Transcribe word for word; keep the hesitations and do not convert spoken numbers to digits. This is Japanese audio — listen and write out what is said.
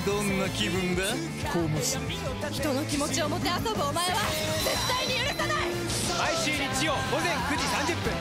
どんな気分だコウモシ。 人の気持ちをもてあそぶお前は絶対に許さない。 毎週日曜午前くじさんじゅっぷん